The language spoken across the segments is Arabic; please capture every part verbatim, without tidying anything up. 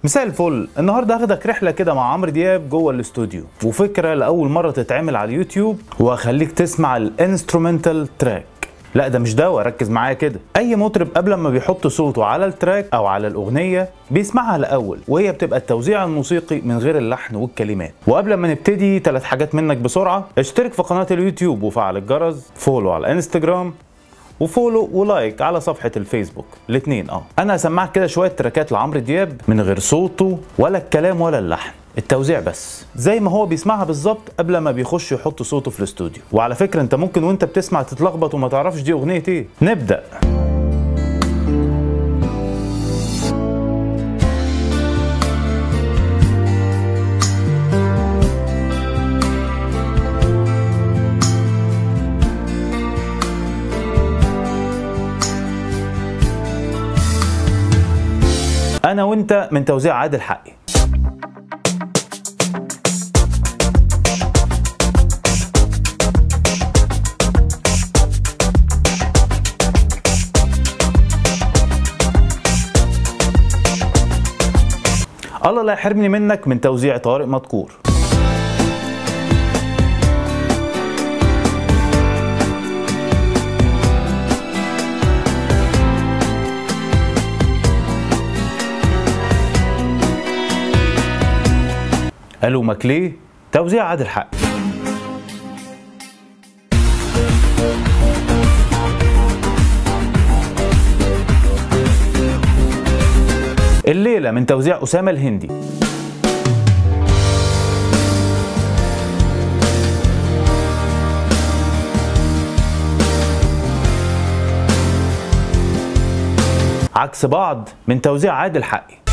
مساء الفل. النهارده هاخدك رحله كده مع عمرو دياب جوه الاستوديو، وفكره لاول مره تتعمل على اليوتيوب، وهخليك تسمع الانسترومنتال تراك. لا ده مش دواء، ركز معايا كده. اي مطرب قبل ما بيحط صوته على التراك او على الاغنيه بيسمعها الاول، وهي بتبقى التوزيع الموسيقي من غير اللحن والكلمات. وقبل ما نبتدي ثلاث حاجات منك بسرعه: اشترك في قناه اليوتيوب وفعل الجرس، فولو على الانستجرام، وفولو ولايك على صفحة الفيسبوك، الاتنين. اه انا هسمعك كده شوية تراكات لعمرو دياب من غير صوته ولا الكلام ولا اللحن، التوزيع بس زي ما هو بيسمعها بالظبط قبل ما بيخش يحط صوته في الاستوديو. وعلى فكرة انت ممكن وانت بتسمع تتلخبط وما تعرفش دي اغنية ايه. نبدأ. أنا وأنت من توزيع عادل حقي. الله لا يحرمني منك من توزيع طارق مدكور. قالوا ماكليه توزيع عادل حقي. الليلة من توزيع أسامة الهندي. عكس بعض من توزيع عادل حقي.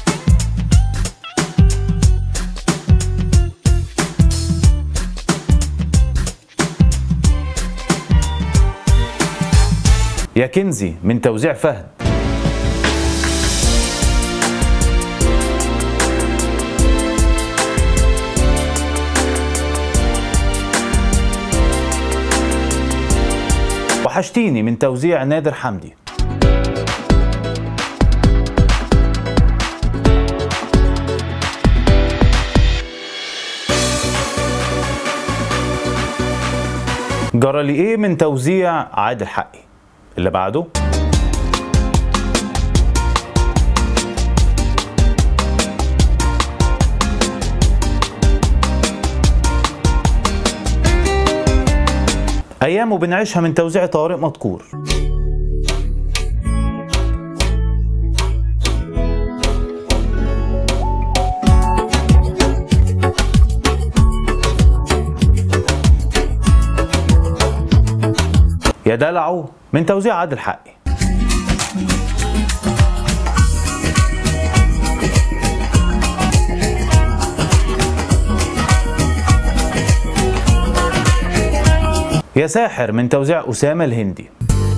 يا كنزي من توزيع فهد. وحشتيني من توزيع نادر حمدي. جرالي ايه من توزيع عادل حقي. اللي بعده ايام وبنعيشها من توزيع طارق مدكور. يا دلعو من توزيع عادل حقي. يا ساحر من توزيع أسامة الهندي.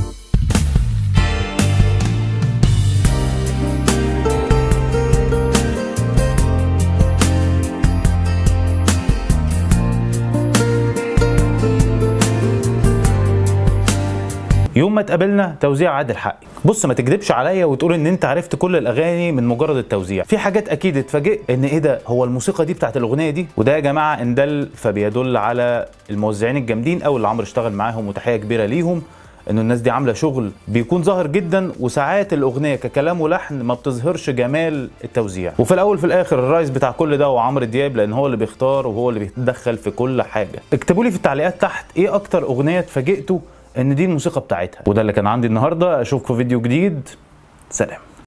يوم ما اتقابلنا توزيع عادل حقي. بص ما تكذبش عليا وتقول ان انت عرفت كل الاغاني من مجرد التوزيع، في حاجات اكيد اتفاجئت ان ايه ده، هو الموسيقى دي بتاعت الاغنيه دي. وده يا جماعه ان دل فبيدل على الموزعين الجامدين او اللي عمرو اشتغل معاهم، وتحيه كبيره ليهم انه الناس دي عامله شغل بيكون ظاهر جدا. وساعات الاغنيه ككلام ولحن ما بتظهرش جمال التوزيع. وفي الاول في الاخر الرئيس بتاع كل ده هو عمرو دياب، لان هو اللي بيختار وهو اللي بيتدخل في كل حاجه. اكتبوا لي في التعليقات تحت ايه اكتر اغنيه اتفاجئتوا ان دي الموسيقى بتاعتها. وده اللي كان عندي النهارده. اشوفكم في فيديو جديد. سلام.